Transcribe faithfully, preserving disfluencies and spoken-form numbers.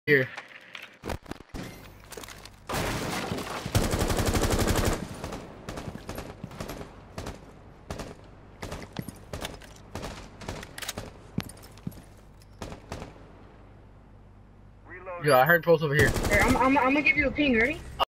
Here. Yeah, I heard pulse over here. Here, I'm, I'm, I'm gonna give you a ping. Ready?